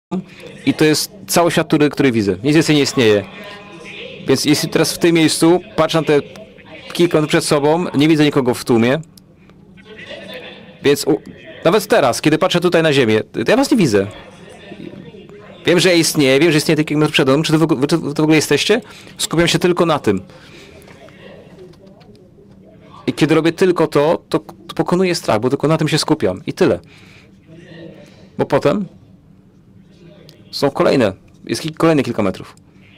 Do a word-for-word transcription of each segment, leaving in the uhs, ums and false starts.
i to jest cały świat, który, który widzę. Nic więcej nie istnieje. Więc jeśli teraz w tym miejscu patrzę na te kilka metrów przed sobą, nie widzę nikogo w tłumie. Więc u, nawet teraz, kiedy patrzę tutaj na ziemię, to ja was nie widzę. Wiem, że ja istnieję, wiem, że istnieje kilka metrów przed mną. Czy wy, wy, wy to w ogóle jesteście? Skupiam się tylko na tym. I kiedy robię tylko to, to, to pokonuję strach, bo tylko na tym się skupiam. I tyle. Bo potem są kolejne, jest kolejne kilka metrów.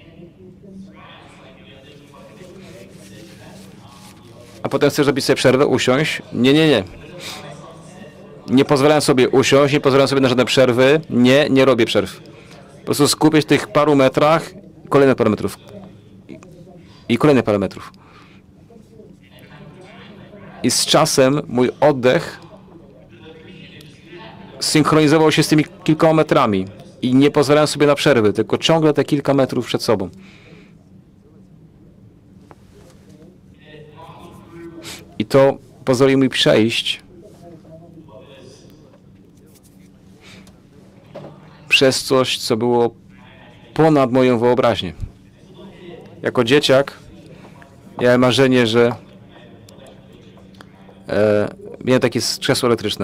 A potem chcesz zrobić sobie przerwę, usiąść? Nie, nie, nie. Nie pozwalam sobie usiąść, nie pozwalam sobie na żadne przerwy. Nie, nie robię przerw. Po prostu skupię się w tych paru metrach, kolejne parę metrów. I kolejne parę metrów. I z czasem mój oddech synchronizował się z tymi kilkoma metrami. I nie pozwalałem sobie na przerwy, tylko ciągle te kilka metrów przed sobą. I to pozwoli mi przejść przez coś, co było ponad moją wyobraźnię. Jako dzieciak miałem marzenie, że e, miałem takie krzesło elektryczne.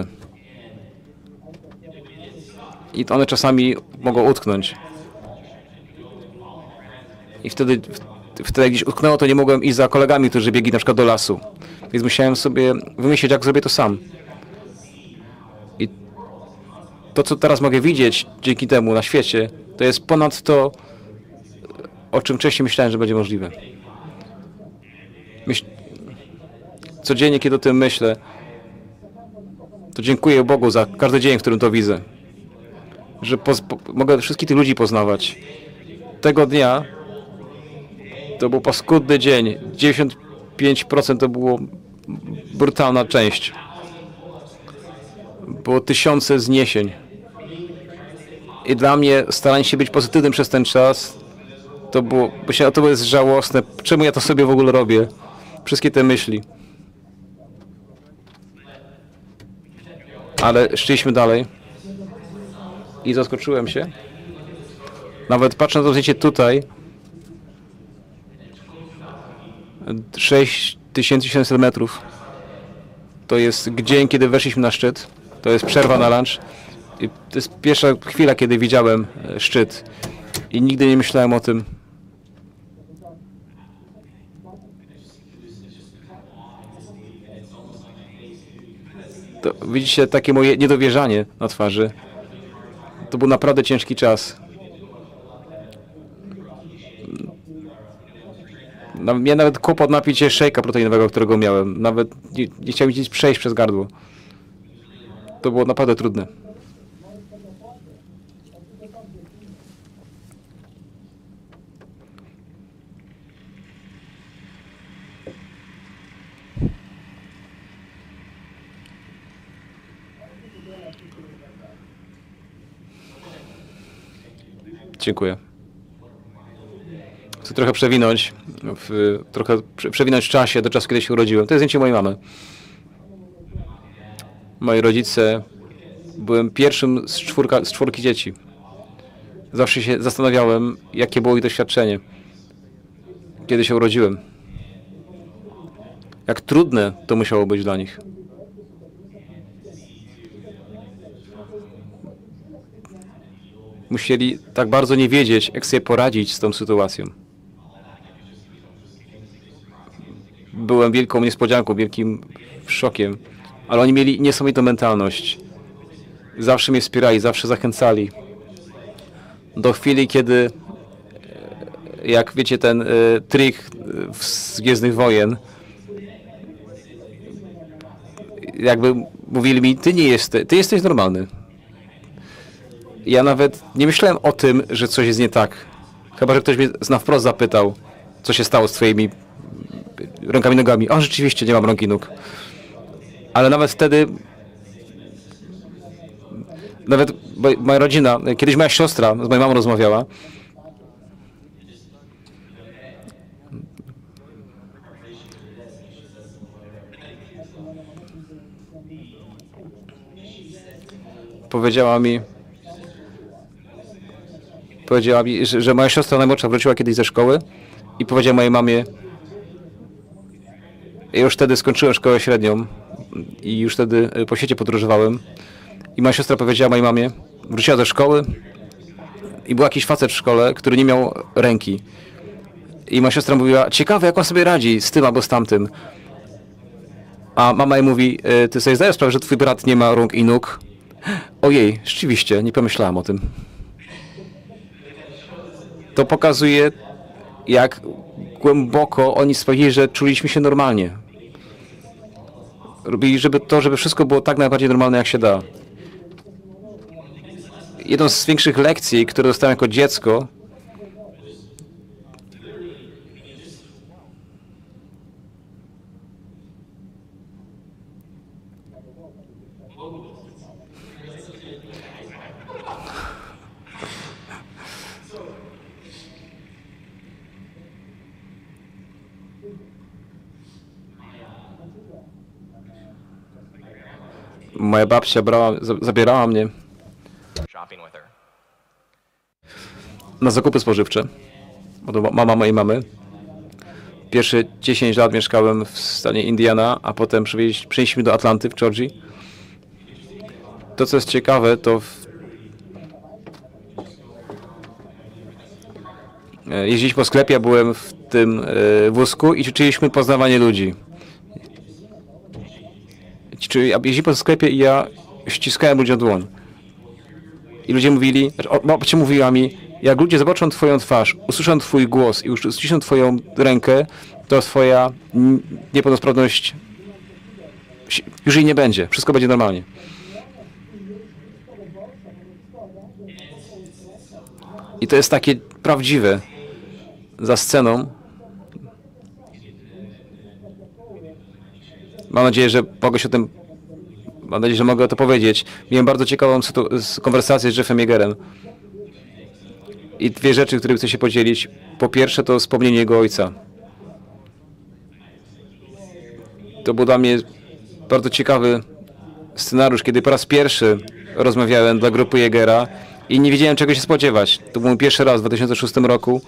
I one czasami mogą utknąć. I wtedy, wtedy jak gdzieś utknęło, to nie mogłem iść za kolegami, którzy biegli na przykład do lasu. Więc musiałem sobie wymyślić, jak zrobię to sam. I to, co teraz mogę widzieć dzięki temu na świecie, to jest ponad to, o czym wcześniej myślałem, że będzie możliwe. Myśl... Codziennie, kiedy o tym myślę, to dziękuję Bogu za każdy dzień, w którym to widzę. Że poz... mogę wszystkich tych ludzi poznawać. Tego dnia to był paskudny dzień. dziewięćdziesiąt pięć procent to było brutalna część. Było tysiące zniesień. I dla mnie staranie się być pozytywnym przez ten czas, to było, bo to jest żałosne. Czemu ja to sobie w ogóle robię? Wszystkie te myśli. Ale szliśmy dalej. I zaskoczyłem się. Nawet patrząc na to zdjęcie tutaj, sześć tysięcy siedemset metrów. To jest dzień, kiedy weszliśmy na szczyt. To jest przerwa na lunch. I to jest pierwsza chwila, kiedy widziałem szczyt. I nigdy nie myślałem o tym. To widzicie takie moje niedowierzanie na twarzy. To był naprawdę ciężki czas. Miałem nawet kłopot napić się szejka proteinowego, którego miałem. Nawet nie, nie chciałem nic przejść przez gardło. To było naprawdę trudne. Dziękuję. Chcę trochę przewinąć, w, trochę przewinąć w czasie do czasu, kiedy się urodziłem. To jest zdjęcie mojej mamy. Moi rodzice, byłem pierwszym z, czwórka, z czwórki dzieci. Zawsze się zastanawiałem, jakie było ich doświadczenie, kiedy się urodziłem. Jak trudne to musiało być dla nich. Musieli tak bardzo nie wiedzieć, jak sobie poradzić z tą sytuacją. Byłem wielką niespodzianką, wielkim szokiem, ale oni mieli niesamowitą mentalność. Zawsze mnie wspierali, zawsze zachęcali. Do chwili, kiedy, jak wiecie, ten y, trik z Gwiezdnych Wojen, jakby mówili mi, ty nie jesteś, ty jesteś normalny. Ja nawet nie myślałem o tym, że coś jest nie tak. Chyba że ktoś mnie na wprost zapytał, co się stało z twoimi rękami i nogami. O, rzeczywiście nie mam rąk i nóg. Ale nawet wtedy, nawet moja rodzina, kiedyś moja siostra z moją mamą rozmawiała. Powiedziała mi, powiedziała mi, że, że moja siostra najmłodsza wróciła kiedyś ze szkoły i powiedziała mojej mamie, ja już wtedy skończyłem szkołę średnią i już wtedy po świecie podróżowałem. I moja siostra powiedziała mojej mamie, wróciła ze szkoły i był jakiś facet w szkole, który nie miał ręki. I moja siostra mówiła, ciekawe jak on sobie radzi z tym albo z tamtym. A mama jej mówi, ty sobie zdajesz sprawę, że twój brat nie ma rąk i nóg? Ojej, rzeczywiście, nie pomyślałam o tym. To pokazuje, jak głęboko oni sprawili, że czuliśmy się normalnie. Robili, żeby to, żeby wszystko było tak najbardziej normalne, jak się da. Jedną z większych lekcji, które dostałem jako dziecko, moja babcia brała, zabierała mnie na zakupy spożywcze. Bo mama mojej mamy. Pierwsze dziesięć lat mieszkałem w stanie Indiana, a potem przenieśliśmy do Atlanty w Georgii. To, co jest ciekawe, to w... jeździliśmy po sklepie, ja byłem w tym wózku i ćwiczyliśmy poznawanie ludzi. Czyli jeździliśmy po sklepie i ja ściskałem ludziom dłoń. I ludzie mówili, babcia mówiła mi, jak ludzie zobaczą twoją twarz, usłyszą twój głos i usłyszą twoją rękę, to twoja niepełnosprawność już jej nie będzie. Wszystko będzie normalnie. I to jest takie prawdziwe za sceną. Mam nadzieję, że mogę się o tym, mam nadzieję, że mogę to powiedzieć. Miałem bardzo ciekawą konwersację z Jeffem Yeagerem. I dwie rzeczy, które chcę się podzielić. Po pierwsze, to wspomnienie jego ojca. To był dla mnie bardzo ciekawy scenariusz, kiedy po raz pierwszy rozmawiałem dla grupy Yeagera i nie wiedziałem, czego się spodziewać. To był mój pierwszy raz w dwa tysiące szóstym roku.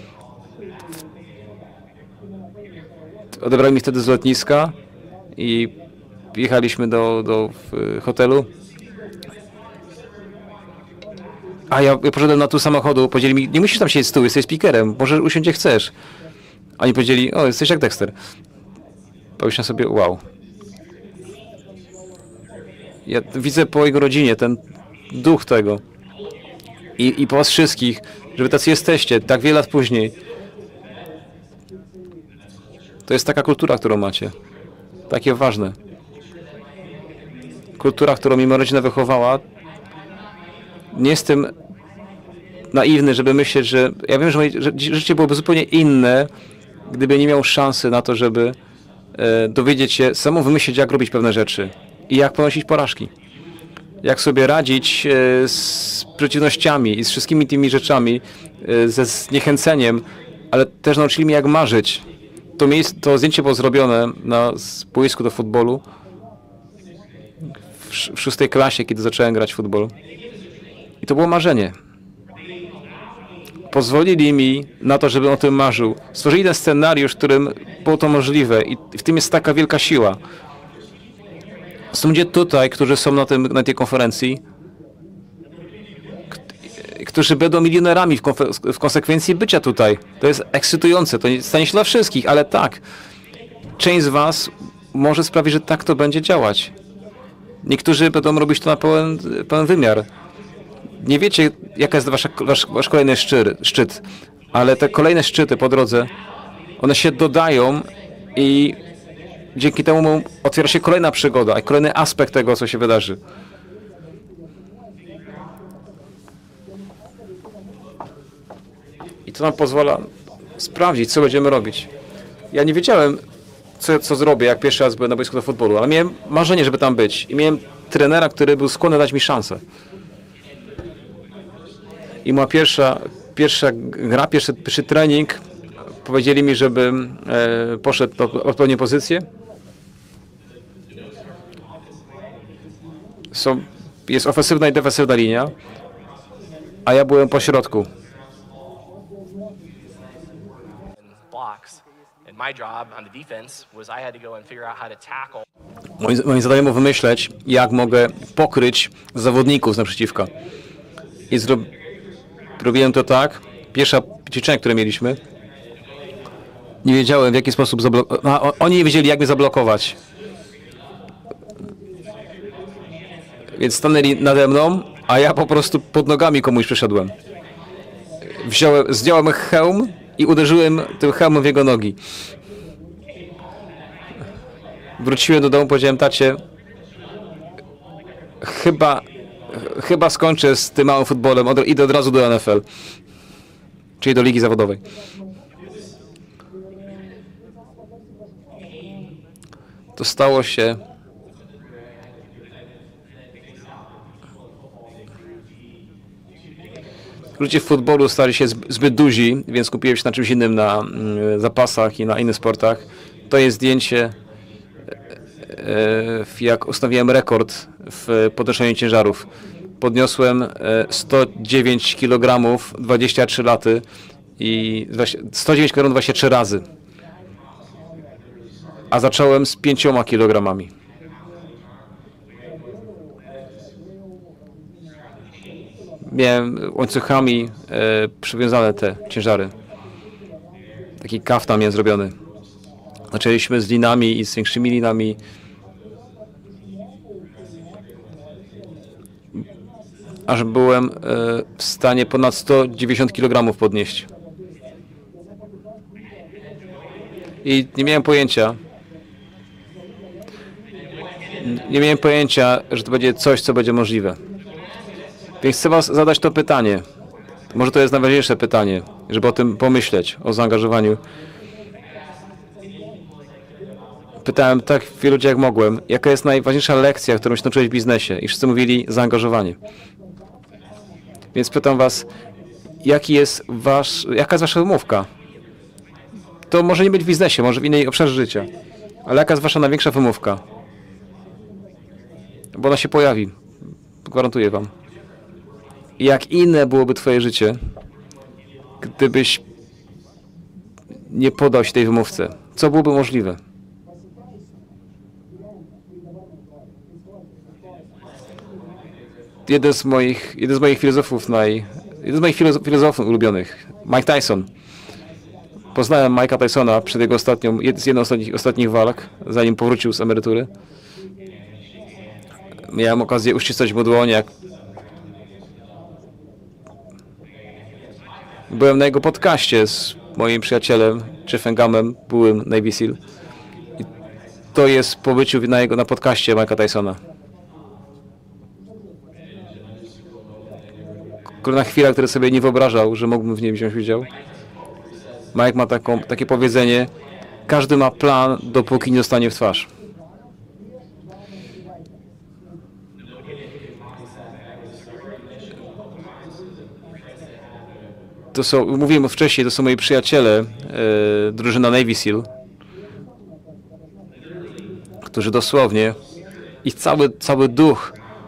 Odebrali mnie wtedy z lotniska i jechaliśmy do, do hotelu. A ja poszedłem na tu samochodu, powiedzieli mi, nie musisz tam siedzieć z tyłu, jesteś speakerem, możesz usiąść gdzie chcesz. Oni powiedzieli, o, jesteś jak Dexter. Pomyślałem sobie, wow. Ja widzę po jego rodzinie ten duch tego. I, i po was wszystkich, że wy tacy jesteście, tak wiele lat później. To jest taka kultura, którą macie. Takie ważne. Kultura, którą mi moja rodzina wychowała. Nie jestem naiwny, żeby myśleć, że... Ja wiem, że moje życie byłoby zupełnie inne, gdyby nie miał szansy na to, żeby e, dowiedzieć się, samemu wymyślić, jak robić pewne rzeczy i jak ponosić porażki. Jak sobie radzić e, z przeciwnościami i z wszystkimi tymi rzeczami, e, ze zniechęceniem, ale też nauczyli mnie, jak marzyć. To, miejsce, to zdjęcie było zrobione na boisku do futbolu w, w szóstej klasie, kiedy zacząłem grać w futbol. I to było marzenie. Pozwolili mi na to, żebym o tym marzył. Stworzyli ten scenariusz, w którym było to możliwe i w tym jest taka wielka siła. Są ludzie tutaj, którzy są na, tym, na tej konferencji, którzy będą milionerami w, w konsekwencji bycia tutaj. To jest ekscytujące, to nie stanie się dla wszystkich, ale tak. Część z was może sprawić, że tak to będzie działać. Niektórzy będą robić to na pełen, pełen wymiar. Nie wiecie, jaka jest wasza, wasz, wasz kolejny szczyt, szczyt, ale te kolejne szczyty po drodze, one się dodają i dzięki temu otwiera się kolejna przygoda i kolejny aspekt tego, co się wydarzy. I to nam pozwala sprawdzić, co będziemy robić. Ja nie wiedziałem, co, co zrobię, jak pierwszy raz byłem na boisku do futbolu, ale miałem marzenie, żeby tam być. I miałem trenera, który był skłonny dać mi szansę. I moja pierwsza, pierwsza gra, pierwszy, pierwszy trening, powiedzieli mi, żebym e, poszedł na odpowiednią pozycję. Są, jest ofensywna i defensywna linia, a ja byłem po środku. Moim, moim zadaniem było wymyśleć, jak mogę pokryć zawodników z naprzeciwka. I zro... robiłem to tak. Pierwsza ćwiczenie, które mieliśmy, nie wiedziałem, w jaki sposób zablokować. Oni nie wiedzieli, jak mnie zablokować. Więc stanęli nade mną, a ja po prostu pod nogami komuś przeszedłem. Wziąłem, zdjąłem hełm i uderzyłem tym hełmem w jego nogi. Wróciłem do domu, powiedziałem tacie, chyba, chyba skończę z tym małym futbolem, od, idę od razu do N F L, czyli do Ligi Zawodowej. To stało się ludzie w futbolu stali się zbyt duzi, więc kupiłem się na czymś innym, na y, zapasach i na innych sportach. To jest zdjęcie, y, jak ustawiłem rekord w podnoszeniu ciężarów. Podniosłem y, sto dziewięć kilogramów, dwadzieścia trzy laty i sto dziewięć kilogramów dwadzieścia trzy razy. A zacząłem z pięcioma kilogramami. Miałem łańcuchami e, przywiązane te ciężary. Taki kaftan miałem zrobiony. Zaczęliśmy z linami i z większymi linami. Aż byłem e, w stanie ponad sto dziewięćdziesiąt kilogramów podnieść. I nie miałem pojęcia, nie miałem pojęcia, że to będzie coś, co będzie możliwe. Więc chcę was zadać to pytanie. Może to jest najważniejsze pytanie, żeby o tym pomyśleć, o zaangażowaniu. Pytałem tak wielu ludzi, jak mogłem, jaka jest najważniejsza lekcja, którą się nauczyłeś w biznesie? I wszyscy mówili zaangażowanie. Więc pytam was, jaki jest wasz, jaka jest wasza wymówka? To może nie być w biznesie, może w innej obszarze życia. Ale jaka jest wasza największa wymówka? Bo ona się pojawi. Gwarantuję wam. Jak inne byłoby twoje życie, gdybyś nie podał się tej wymówce? Co byłoby możliwe? Jeden z moich, jeden z moich filozofów, naj, jeden z moich filozofów ulubionych, Mike Tyson. Poznałem Mike'a Tysona przed jego ostatnią, z jedną z ostatnich, ostatnich walk, zanim powrócił z emerytury. Miałem okazję uścisnąć mu dłoń, jak byłem na jego podcaście z moim przyjacielem, Jeffem Gummem, byłym Navy Seal. I to jest po byciu na jego na podcaście Mike'a Tysona. Kolejna chwila, której sobie nie wyobrażał, że mógłbym w niej wziąć udział. Mike ma taką, takie powiedzenie, każdy ma plan, dopóki nie dostanie w twarz. To są, mówiłem wcześniej, to są moi przyjaciele, e, drużyna Navy Seal, którzy dosłownie, ich cały, cały duch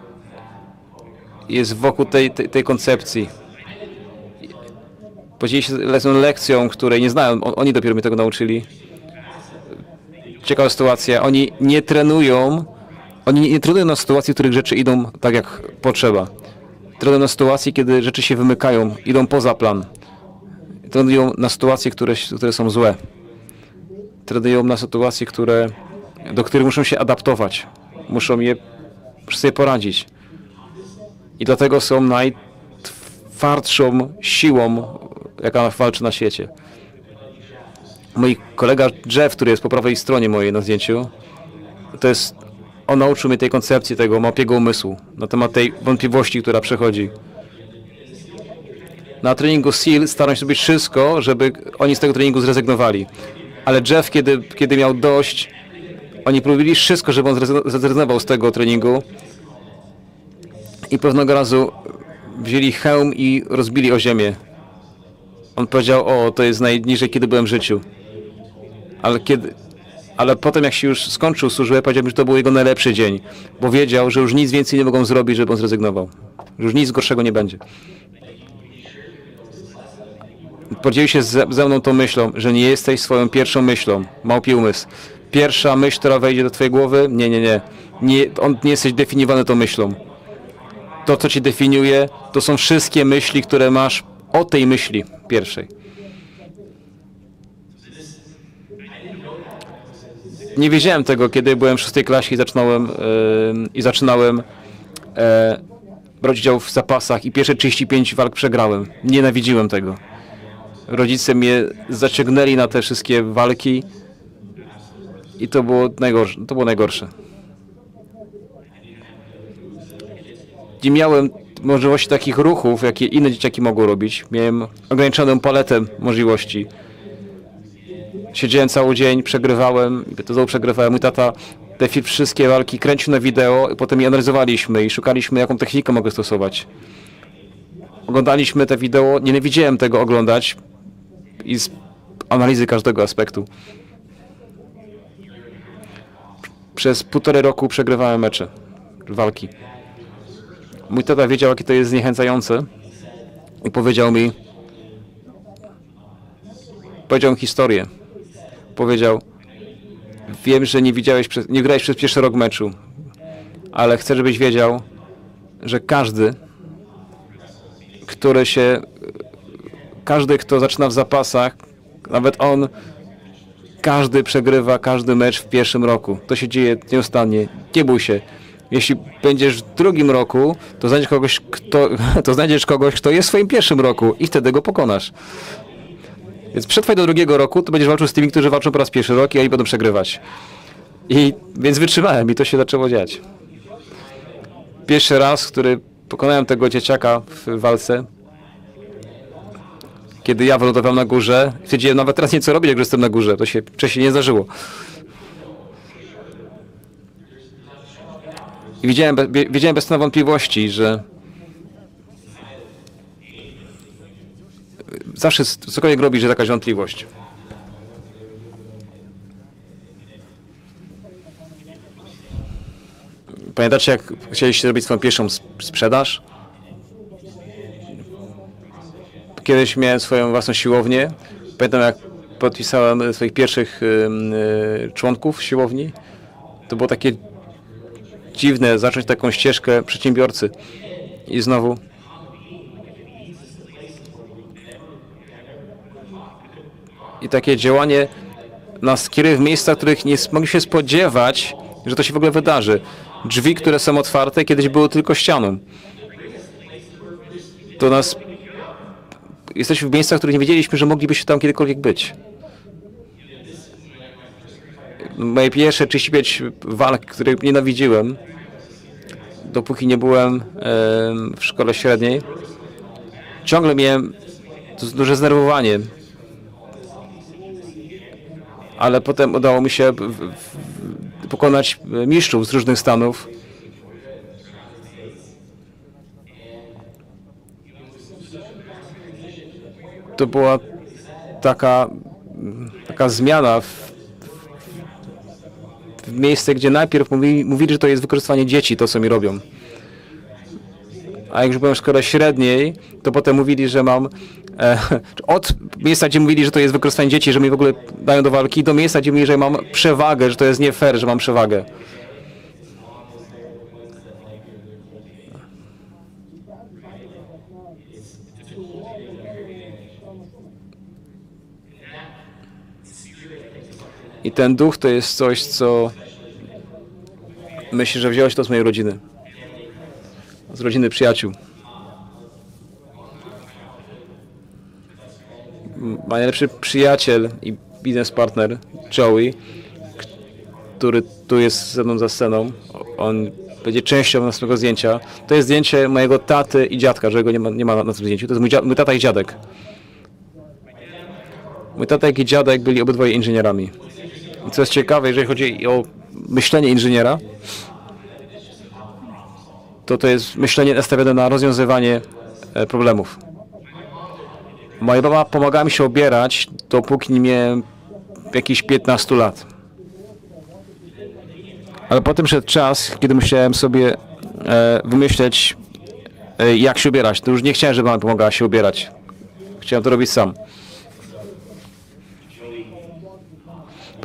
jest wokół tej, tej, tej koncepcji. Podzielili się lekcją, lekcją, której nie znają, oni dopiero mnie tego nauczyli. Ciekawa sytuacja, oni nie trenują, oni nie, nie trenują na sytuacji, w których rzeczy idą tak jak potrzeba. Trenują na sytuacji, kiedy rzeczy się wymykają, idą poza plan. Trenują na sytuacje, które, które są złe. Trenują na sytuacje, które, do których muszą się adaptować. Muszą je muszą sobie poradzić. I dlatego są najtwardszą siłą, jaka walczy na świecie. Mój kolega Jeff, który jest po prawej stronie mojej na zdjęciu, to jest, on nauczył mnie tej koncepcji, tego małpiego umysłu, na temat tej wątpliwości, która przechodzi. Na treningu Seal staram się zrobić wszystko, żeby oni z tego treningu zrezygnowali. Ale Jeff, kiedy, kiedy miał dość, oni próbowali wszystko, żeby on zrezygnował z tego treningu. I pewnego razu wzięli hełm i rozbili o ziemię. On powiedział, o, to jest najniżej, kiedy byłem w życiu. Ale, kiedy, ale potem, jak się już skończył służbę, powiedział mi, że to był jego najlepszy dzień. Bo wiedział, że już nic więcej nie mogą zrobić, żeby on zrezygnował. Że już nic gorszego nie będzie. podzielił się ze, ze mną tą myślą, że nie jesteś swoją pierwszą myślą. Małpi umysł. Pierwsza myśl, która wejdzie do twojej głowy, nie, nie, nie. nie on, nie jesteś definiowany tą myślą. To, co cię definiuje, to są wszystkie myśli, które masz o tej myśli pierwszej. Nie wiedziałem tego, kiedy byłem w szóstej klasie i zaczynałem, yy, i zaczynałem yy, brać udział w zapasach i pierwsze trzydzieści pięć walk przegrałem. Nienawidziłem tego. Rodzice mnie zaciągnęli na te wszystkie walki i to było najgorsze. To było najgorsze. Nie miałem możliwości takich ruchów, jakie inne dzieciaki mogą robić. Miałem ograniczoną paletę możliwości. Siedziałem cały dzień, przegrywałem, i to znowu przegrywałem. Mój tata te wszystkie walki kręcił na wideo i potem je analizowaliśmy i szukaliśmy, jaką technikę mogę stosować. Oglądaliśmy te wideo, nienawidziałem tego oglądać i z analizy każdego aspektu. Przez półtorej roku przegrywałem mecze, walki. Mój tata wiedział, jakie to jest zniechęcające i powiedział mi, powiedział mi historię. Powiedział, wiem, że nie widziałeś, nie grałeś przez pierwszy rok meczu, ale chcę, żebyś wiedział, że każdy, który się, każdy, kto zaczyna w zapasach, nawet on, każdy przegrywa każdy mecz w pierwszym roku. To się dzieje nieustannie. Nie bój się. Jeśli będziesz w drugim roku, to znajdziesz kogoś, kto, to znajdziesz kogoś, kto jest w swoim pierwszym roku i wtedy go pokonasz. Więc przetrwaj do drugiego roku, to będziesz walczył z tymi, którzy walczą po raz pierwszy rok i oni będą przegrywać. I więc wytrzymałem i to się zaczęło dziać. Pierwszy raz, który pokonałem tego dzieciaka w walce, kiedy ja wylądowałem na górze, stwierdziłem nawet teraz nie co robić, jak jestem na górze. To się wcześniej nie zdarzyło. I widziałem, wiedziałem bez wątpliwości, że zawsze cokolwiek robisz, że jakaś wątpliwość. Pamiętacie, jak chcieliście zrobić swoją pierwszą sprzedaż? Kiedyś miałem swoją własną siłownię. Pamiętam, jak podpisałem swoich pierwszych yy, członków siłowni. To było takie dziwne zacząć taką ścieżkę przedsiębiorcy. I znowu i takie działanie nas kieruje w miejsca, których nie mogliśmy się spodziewać, że to się w ogóle wydarzy. Drzwi, które są otwarte, kiedyś były tylko ścianą. To nas... Jesteśmy w miejscach, w których nie wiedzieliśmy, że moglibyśmy tam kiedykolwiek być. Moje pierwsze trzydzieści pięć walk, których nienawidziłem, dopóki nie byłem w szkole średniej, ciągle miałem duże zdenerwowanie. Ale potem udało mi się pokonać mistrzów z różnych stanów. To była taka, taka zmiana w, w miejsce, gdzie najpierw mówili, mówili, że to jest wykorzystywanie dzieci, to co mi robią. A jak już byłem w szkole średniej, to potem mówili, że mam e, od miejsca, gdzie mówili, że to jest wykorzystanie dzieci, że mi w ogóle dają do walki, do miejsca, gdzie mówili, że mam przewagę, że to jest nie fair, że mam przewagę. I ten duch to jest coś, co myślę, że wziąłeś to z mojej rodziny. Z rodziny przyjaciół. Mój najlepszy przyjaciel i biznespartner, Joey, który tu jest ze mną za sceną, on będzie częścią naszego zdjęcia. To jest zdjęcie mojego taty i dziadka, że go nie ma, nie ma na tym zdjęciu. To jest mój, dziad, mój tata i dziadek. Mój tata i dziadek byli obydwoje inżynierami. I co jest ciekawe, jeżeli chodzi o myślenie inżyniera, to to jest myślenie nastawione na rozwiązywanie problemów. Moja baba pomagała mi się obierać, dopóki nie miałem jakieś piętnaście lat. Ale potem szedł czas, kiedy musiałem sobie e, wymyśleć, e, jak się ubierać. To już nie chciałem, żeby mama pomagała się ubierać. Chciałem to robić sam.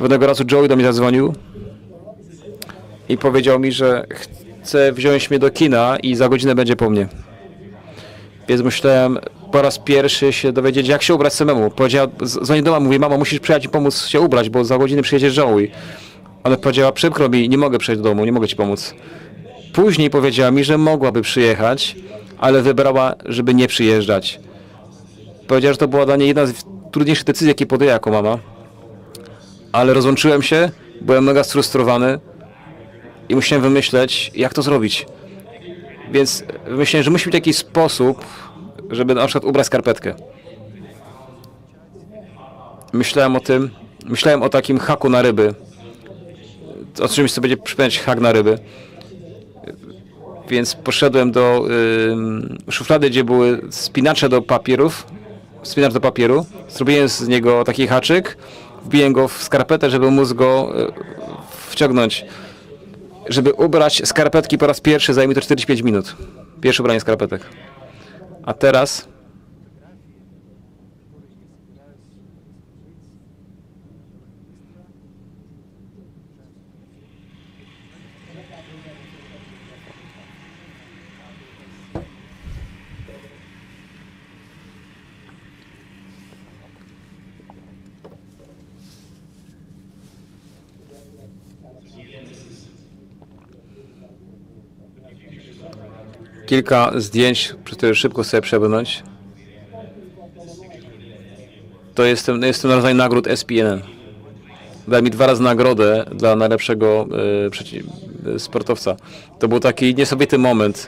Pewnego razu Joey do mnie zadzwonił i powiedział mi, że chce wziąć mnie do kina i za godzinę będzie po mnie. Więc myślałem po raz pierwszy się dowiedzieć, jak się ubrać samemu. Powiedziała, dzwoni do mamy, mówi, mama, musisz przyjechać i pomóc się ubrać, bo za godzinę przyjedzie Joey. Ona powiedziała, przykro mi, nie mogę przyjść do domu, nie mogę ci pomóc. Później powiedziała mi, że mogłaby przyjechać, ale wybrała, żeby nie przyjeżdżać. Powiedziała, że to była dla niej jedna z trudniejszych decyzji, jakie podjęła jako mama. Ale rozłączyłem się, byłem mega sfrustrowany i musiałem wymyśleć, jak to zrobić. Więc myślałem, że musi być jakiś sposób, żeby na przykład ubrać skarpetkę. Myślałem o tym, myślałem o takim haku na ryby. O czymś, co będzie przypominać hak na ryby. Więc poszedłem do y, szuflady, gdzie były spinacze do papierów, spinacz do papieru. Zrobiłem z niego taki haczyk, wbiłem go w skarpetę, żeby móc go y, wciągnąć. Żeby ubrać skarpetki po raz pierwszy, zajmie to czterdzieści pięć minut. Pierwsze ubranie skarpetek. A teraz kilka zdjęć, przez które szybko sobie przebrnąć. To jestem, no jestem na rodzaju nagród S P N N. Dał mi dwa razy nagrodę dla najlepszego y, przeciw, y, sportowca. To był taki niesamowity moment.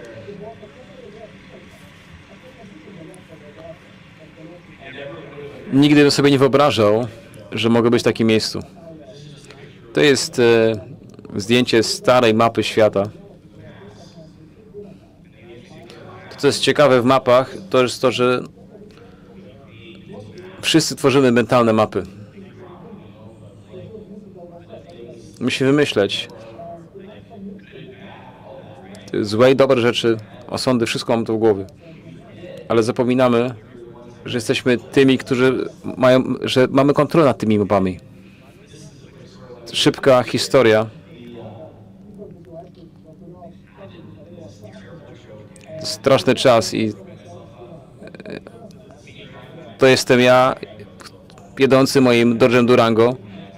Nigdy bym sobie nie wyobrażał, że mogę być w takim miejscu. To jest y, zdjęcie starej mapy świata. To, co jest ciekawe w mapach, to jest to, że wszyscy tworzymy mentalne mapy. Musimy wymyśleć złe i dobre rzeczy, osądy, wszystko mam to w głowie. Ale zapominamy, że jesteśmy tymi, którzy mają, że mamy kontrolę nad tymi mapami. Szybka historia. To straszny czas i to jestem ja, jedący moim Dodge'em Durango.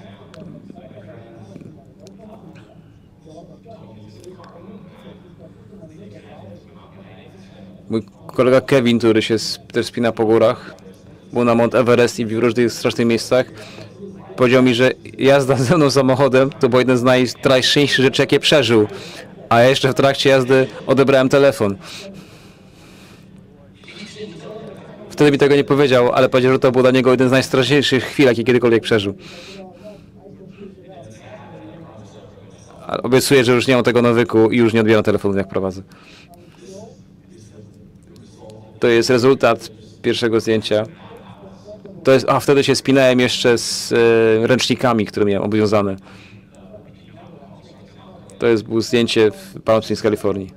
Mój kolega Kevin, który się też spina po górach, był na Mount Everest i w różnych strasznych miejscach, powiedział mi, że jazda ze mną samochodem to był jeden z najstraszniejszych rzeczy, jakie przeżył. A ja jeszcze w trakcie jazdy odebrałem telefon. Wtedy mi tego nie powiedział, ale powiedział, że to był dla niego jeden z najstraszniejszych chwil, jakie kiedykolwiek przeżył. Ale obiecuję, że już nie mam tego nawyku i już nie odbieram telefonu, jak prowadzę. To jest rezultat pierwszego zdjęcia. To jest, a wtedy się spinałem jeszcze z e, ręcznikami, które miałem obowiązane. To jest było zdjęcie w Palm Springs, Kalifornii.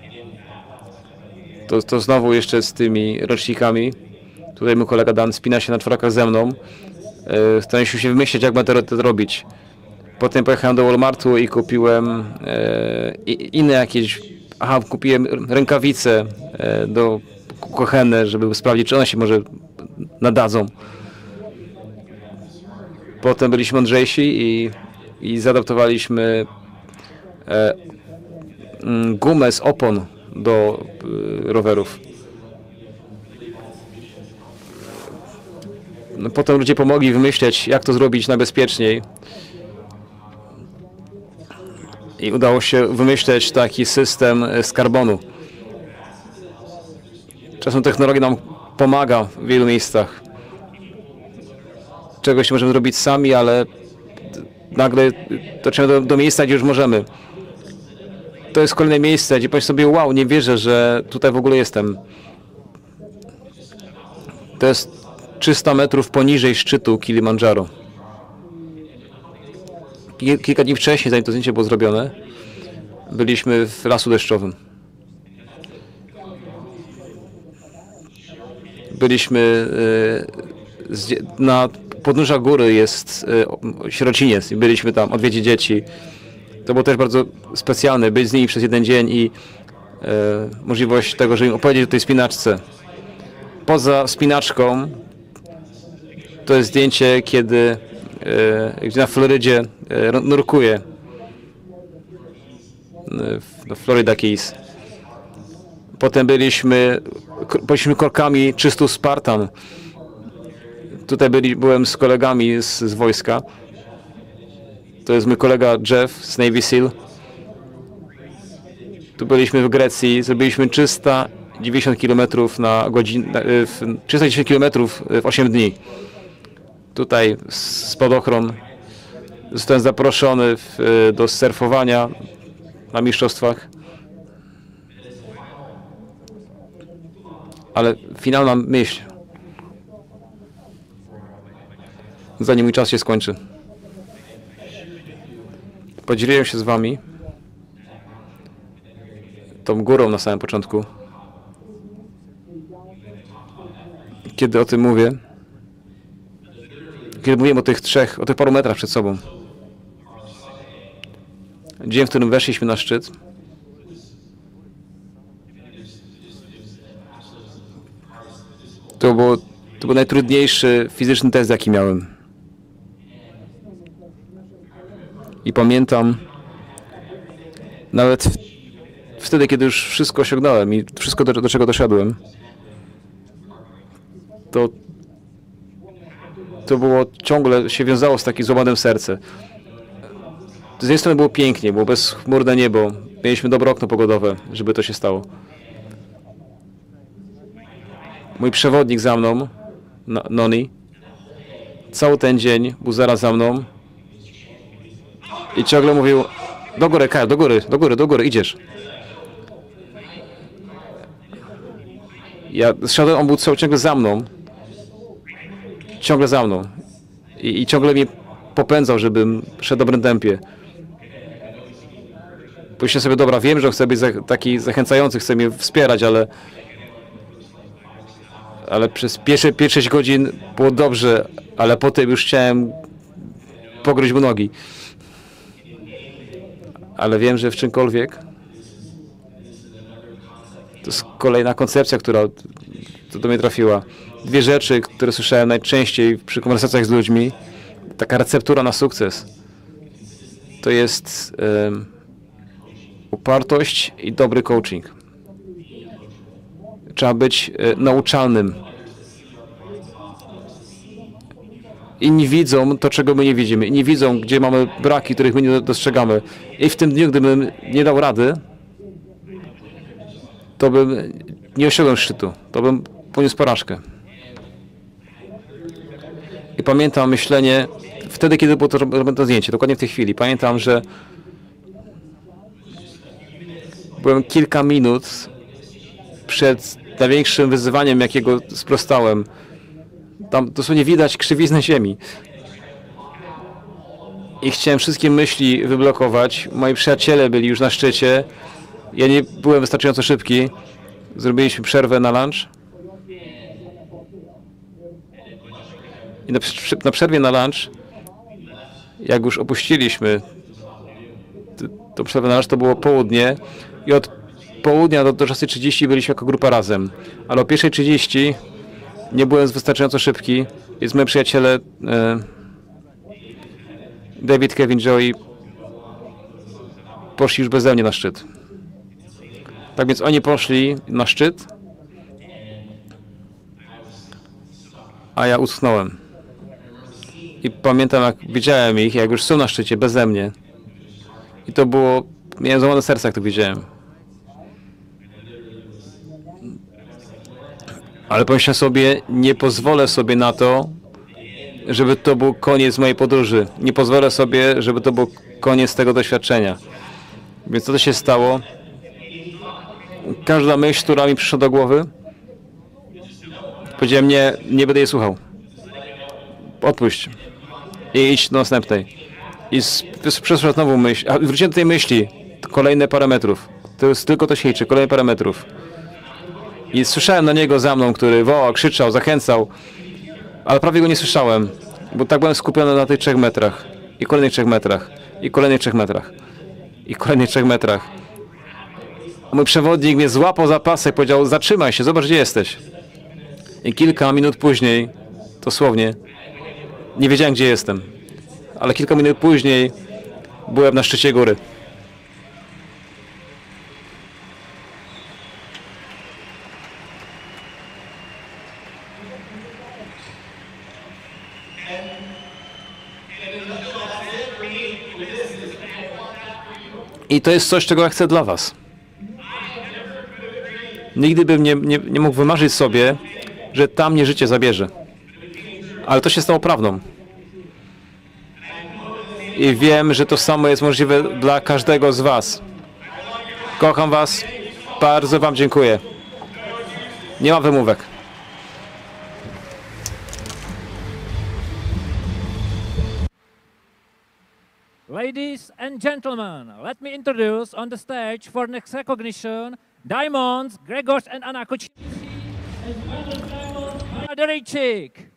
To, to znowu jeszcze z tymi ręcznikami. Tutaj mój kolega Dan spina się na czworakach ze mną. E, Starałem się wymyślić, jak będę to robić. Potem pojechałem do Walmartu i kupiłem e, inne jakieś... Aha, kupiłem rękawice e, do kuchenne, żeby sprawdzić, czy one się może nadadzą. Potem byliśmy mądrzejsi i, i zaadaptowaliśmy e, gumę z opon do e, rowerów. No, potem ludzie pomogli wymyśleć, jak to zrobić najbezpieczniej. I udało się wymyśleć taki system z karbonu. Czasem technologia nam pomaga w wielu miejscach. Czegoś możemy zrobić sami, ale nagle dotrzemy do, do miejsca, gdzie już możemy. To jest kolejne miejsce, gdzie powiesz sobie, wow, nie wierzę, że tutaj w ogóle jestem. To jest trzysta metrów poniżej szczytu Kilimandżaro. Kilka dni wcześniej, zanim to zdjęcie było zrobione, byliśmy w lasu deszczowym. Byliśmy na podnóża góry jest y, sierociniec i byliśmy tam odwiedzić dzieci. To było też bardzo specjalne, być z nimi przez jeden dzień i y, możliwość tego, żeby im opowiedzieć o tej spinaczce. Poza spinaczką to jest zdjęcie, kiedy y, gdzie na Florydzie y, nurkuję. Do Florida Keys. Potem byliśmy, byliśmy korkami trzystu Spartan. Tutaj byli, byłem z kolegami z, z wojska. To jest mój kolega Jeff z Navy Seal. Tu byliśmy w Grecji, zrobiliśmy trzysta dziewięćdziesiąt kilometrów na godzinę, trzysta dziesięć kilometrów w osiem dni. Tutaj spadochron. Zostałem zaproszony w, do surfowania na mistrzostwach. Ale finalna myśl, zanim mój czas się skończy. Podzieliłem się z wami tą górą na samym początku. Kiedy o tym mówię, kiedy mówiłem o tych trzech, o tych paru metrach przed sobą. Dzień, w którym weszliśmy na szczyt, to, było, to był najtrudniejszy fizyczny test, jaki miałem. I pamiętam, nawet w, wtedy, kiedy już wszystko osiągnąłem i wszystko, do, do czego doszedłem, to, to było ciągle się wiązało z takim złamanym sercem. Z jednej strony było pięknie, było bezchmurne niebo, mieliśmy dobre okno pogodowe, żeby to się stało. Mój przewodnik za mną, Noni, cały ten dzień był zaraz za mną i ciągle mówił: do góry, Kyle, do góry, do góry, do góry, idziesz. Ja zszedłem, on był ciągle za mną, ciągle za mną i, i ciągle mnie popędzał, żebym szedł w dobrym tempie. Pomyślałem sobie, dobra, wiem, że chcę być taki zachęcający, chcę mnie wspierać, ale ale przez pierwsze pięć sześć godzin było dobrze, ale potem już chciałem pogryźć mu nogi. Ale wiem, że w czymkolwiek to jest kolejna koncepcja, która do mnie trafiła. Dwie rzeczy, które słyszałem najczęściej przy konwersacjach z ludźmi, taka receptura na sukces, to jest um, upartość i dobry coaching. Trzeba być e, nauczalnym. Inni widzą to, czego my nie widzimy. Inni widzą, gdzie mamy braki, których my nie dostrzegamy. I w tym dniu, gdybym nie dał rady, to bym nie osiągnął szczytu. To bym poniósł porażkę. I pamiętam myślenie, wtedy, kiedy było to, to zdjęcie, dokładnie w tej chwili, pamiętam, że byłem kilka minut przed największym wyzwaniem, jakiego sprostałem. Tam dosłownie widać krzywiznę ziemi. I chciałem wszystkie myśli wyblokować. Moi przyjaciele byli już na szczycie. Ja nie byłem wystarczająco szybki. Zrobiliśmy przerwę na lunch. I na, na przerwie na lunch, jak już opuściliśmy tą przerwę na lunch, to było południe. I od południa do, do szesnastej trzydzieści byliśmy jako grupa razem. Ale o pierwszej trzydzieści nie byłem wystarczająco szybki, więc moi przyjaciele e, David, Kevin, Joey poszli już beze mnie na szczyt. Tak więc oni poszli na szczyt, a ja uschnąłem. I pamiętam, jak widziałem ich, jak już są na szczycie beze mnie. I to było, miałem złamane serce, jak to widziałem. Ale pomyślałem sobie, nie pozwolę sobie na to, żeby to był koniec mojej podróży. Nie pozwolę sobie, żeby to był koniec tego doświadczenia. Więc co to się stało? Każda myśl, która mi przyszła do głowy, powiedziałem: nie, nie będę jej słuchał. Odpuść. I idź do następnej. I przeszła znowu myśl. A wróciłem do tej myśli. Kolejne parę metrów. To jest tylko to się liczy. Kolejne parę metrów. I słyszałem na niego za mną, który wołał, krzyczał, zachęcał, ale prawie go nie słyszałem. Bo tak byłem skupiony na tych trzech metrach. I kolejnych trzech metrach. I kolejnych trzech metrach. I kolejnych trzech metrach. A mój przewodnik mnie złapał za pasek, powiedział: zatrzymaj się, zobacz, gdzie jesteś. I kilka minut później, dosłownie, nie wiedziałem, gdzie jestem. Ale kilka minut później byłem na szczycie góry. I to jest coś, czego ja chcę dla was. Nigdy bym nie, nie, nie mógł wymarzyć sobie, że tam mnie życie zabierze. Ale to się stało prawdą. I wiem, że to samo jest możliwe dla każdego z was. Kocham was. Bardzo wam dziękuję. Nie ma wymówek. Ladies and gentlemen, let me introduce on the stage for next recognition Diamonds, Grzegorz and Anna Kuczynski, as well as Diamonds, Adriczyk.